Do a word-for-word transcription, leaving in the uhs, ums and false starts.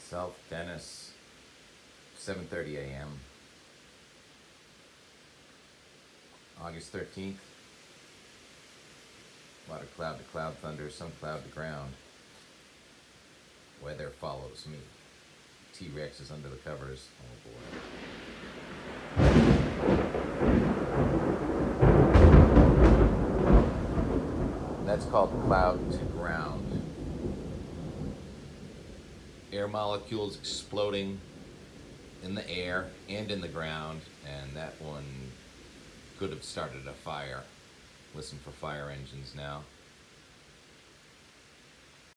South Dennis, seven thirty a m August thirteenth. A lot of cloud to cloud thunder, some cloud to ground. Weather follows me. T-Rex is under the covers. Oh boy. That's called cloud to ground. Air molecules exploding in the air and in the ground, and that one could have started a fire. Listen for fire engines now.